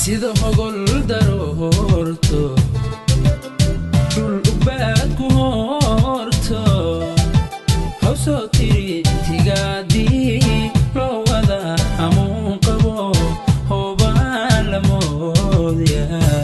sida hogol daroorto dhul ubaad ku horto hawsoo tiri tigaadii loo wada hamuun qabo hoobaan la moodyaa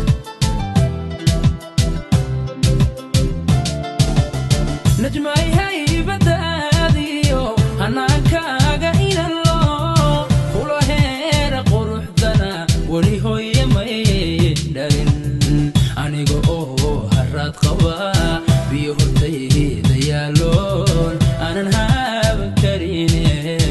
najmay haybadaadiyo hanaankaaga inalo kula heera quruxdana weli hooye may dhalin aniga oo haraad qaba biyo hortayda yaaloon aanan haaban karine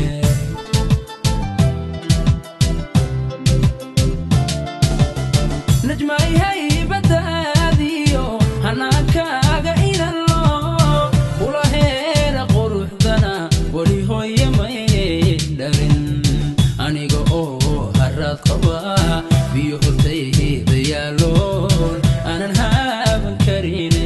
najmay haybadaadiyo hanaankaaga inalo kula heera quruxdana weli hooye may dhalin aniga oo haraad qaba biyo hortayda yaaloon aanan haaban karine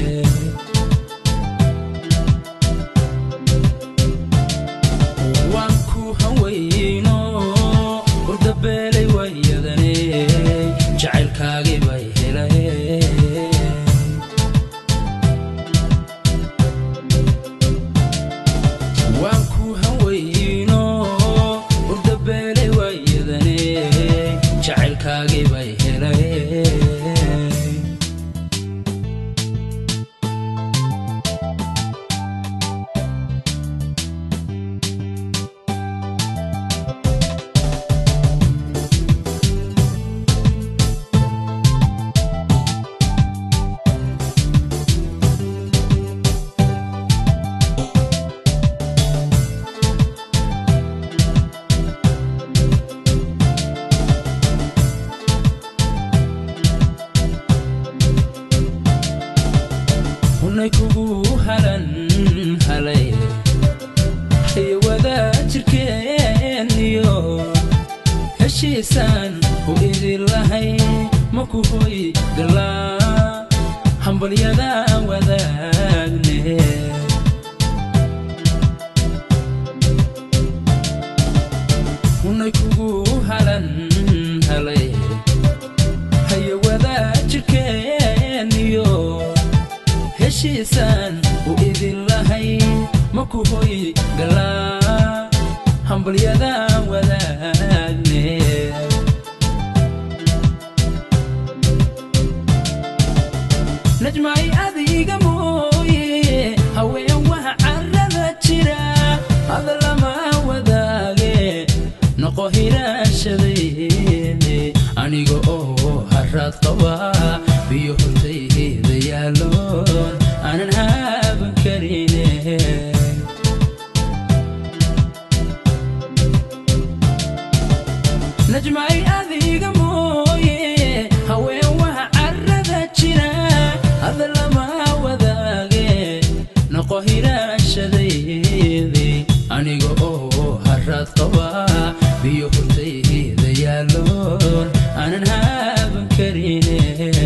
waan ku hawayno urdabeelay wayadane jacaylkaagii bay helay waan ku hawayno urdabeelay wayadane jacaylkaagii bay helay hunay kugu halan halay iyo wadaajirkeeniyo heshiisaan u idin lahay maku hoy galaa hambalyada wadaagne hunay kugu halan halay iyo wadaajirkeeniyo heshiisaan u idin lahay maku hoy galaa hambalyada wadaagne najmay adiga mooye haween waha carrada jira hada lama wadaage noqo hiraashadayne aniga oo haraad qaba biyo hortayda yaaloon aanan haaban karine najmay adiga mooye haween waha carrada jira hada lama wadaage noqo hiraashadayde aniga oo haraad qaba biyo hortayda yaaloon aanan haaban karine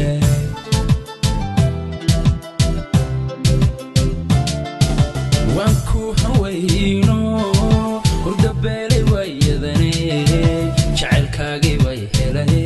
waan ku hawayno urdabeelay wayadane jacaylkaagii bay helay